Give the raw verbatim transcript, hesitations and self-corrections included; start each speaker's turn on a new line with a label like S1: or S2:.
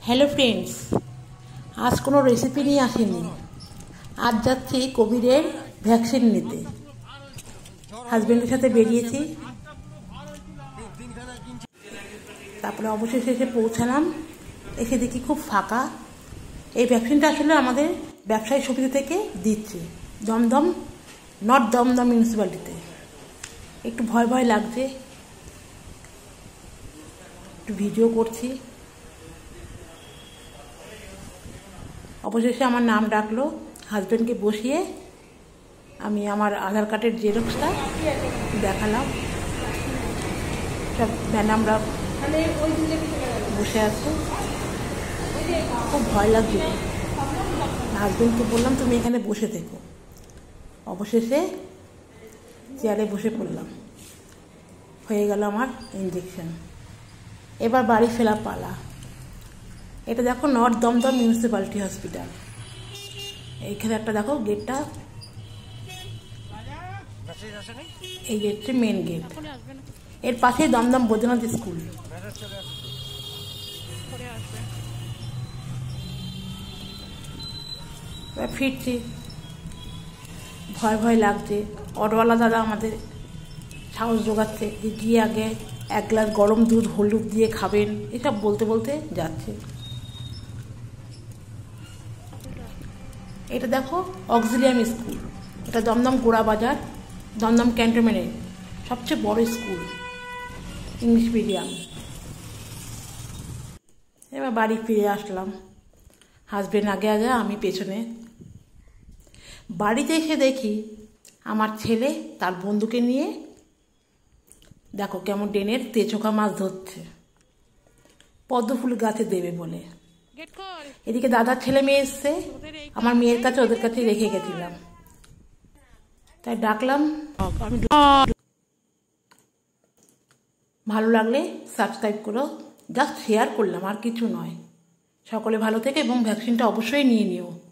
S1: Hello friends, আজ কোনো recipe নিয়ে আসিনি। আজ যাচ্ছি কোভিডের ভ্যাকসিন নিতে। হাজব্যান্ডের সাথে বেরিয়েছি, তারপরে অবশেষে এসে পৌঁছালাম। এসে দেখি খুব ফাঁকা। এই ভ্যাকসিনটা আসলে আমাদের ব্যবসায়ী সমিতি থেকে দিচ্ছে, দমদম নর্থ দমদম মিউনিসিপ্যালিটিতে। একটু ভয় ভয় লাগছে, একটু ভিডিও করছি। অবশেষে আমার নাম ডাকলো, হাজব্যান্ডকে বসিয়ে আমি আমার আধার কার্ডের জেরক্সটা দেখালাম। সব ম্যাডামরা বসে আছে, খুব ভয় লাগছিল। হাজব্যান্ডকে বললাম তুমি এখানে বসে থেকো। অবশেষে চেয়ারে বসে পড়লাম। হয়ে গেল আমার ইঞ্জেকশন। এবার বাড়ি ফেরা পালা। এটা দেখো নর্থ দমদম মিউনিসিপ্যালিটি হসপিটাল। এইখানে একটা দেখো গেটটা, এই গেটটি মেন গেট। এর পাশে দমদম বৈদ্যনাথ স্কুল। ফিরছি, ভয় ভয় লাগছে। অটোওয়ালা দাদা আমাদের সাহস জোগাচ্ছে যে গিয়ে আগে এক গ্লাস গরম দুধ হলুদ দিয়ে খাবেন, এসব বলতে বলতে যাচ্ছে। এটা দেখো অক্সিলিয়াম স্কুল। এটা দমদম গোড়া বাজার, দমদম ক্যান্টনমেন্টের সবচেয়ে বড় স্কুল, ইংলিশ মিডিয়াম। এবার বাড়ি ফিরে আসলাম, হাজব্যান্ড আগে আগে, আমি পেছনে। বাড়িতে এসে দেখি আমার ছেলে তার বন্ধুকে নিয়ে দেখো কেমন ড্রেনের তেচোকা মাছ ধরছে, পদ্মফুল গাছে দেবে বলে। এদিকে দাদার ছেলে মেয়ে এসছে, আমার মেয়ের কাছে ওদের কাছে রেখে গেছিলাম, তাই ডাকলাম। ভালো লাগলে সাবস্ক্রাইব করো, জাস্ট শেয়ার করলাম, আর কিছু নয়। সকলে ভালো থেকে এবং ভ্যাকসিনটা অবশ্যই নিয়ে নিও।